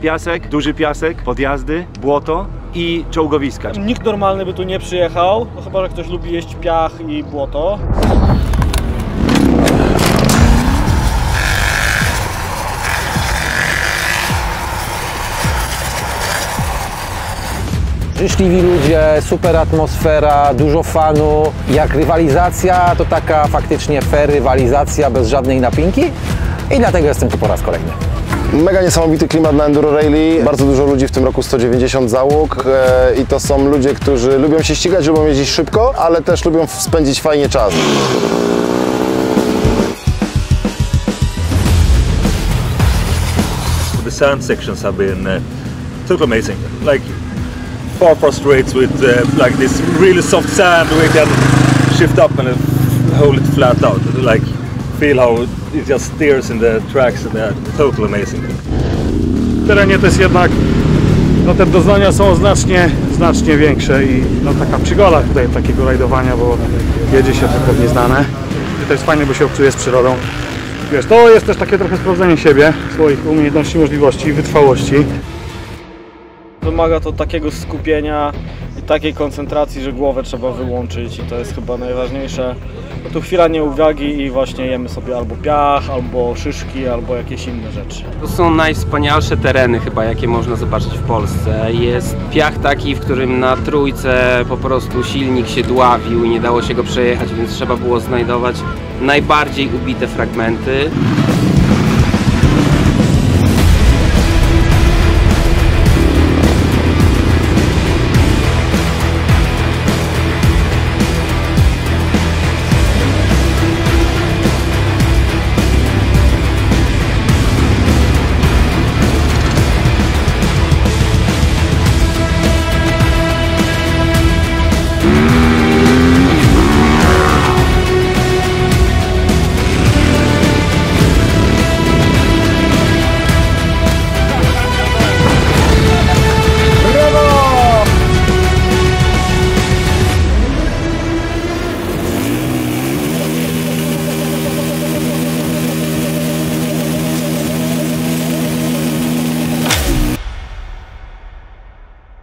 piasek, duży piasek, podjazdy, błoto i czołgowiska. Nikt normalny by tu nie przyjechał, no chyba że ktoś lubi jeść piach i błoto. Życzliwi ludzie, super atmosfera, dużo fanu. Jak rywalizacja, to taka faktycznie fair rywalizacja bez żadnej napinki i dlatego jestem tu po raz kolejny. Mega niesamowity klimat na Enduro Rally, bardzo dużo ludzi, w tym roku 190 załóg i to są ludzie, którzy lubią się ścigać, lubią jeździć szybko, ale też lubią spędzić fajnie czas. The sand sections have been totally amazing. Like far straights with like this really soft sand, we can shift up and hold it flat out. Like feel how it just steers in the tracks and they're totally amazing. W terenie to jest jednak, no te doznania są znacznie większe i no taka przygoda tutaj takiego rajdowania, bo jedzie się tylko w nieznane. I to jest fajnie, bo się obcuje z przyrodą. Wiesz, to jest też takie trochę sprawdzenie siebie, swoich umiejętności, możliwości i wytrwałości. Wymaga to takiego skupienia i takiej koncentracji, że głowę trzeba wyłączyć i to jest chyba najważniejsze. Bo tu chwila nieuwagi i właśnie jemy sobie albo piach, albo szyszki, albo jakieś inne rzeczy. To są najwspanialsze tereny chyba, jakie można zobaczyć w Polsce. Jest piach taki, w którym na trójce po prostu silnik się dławił i nie dało się go przejechać, więc trzeba było znajdować najbardziej ubite fragmenty.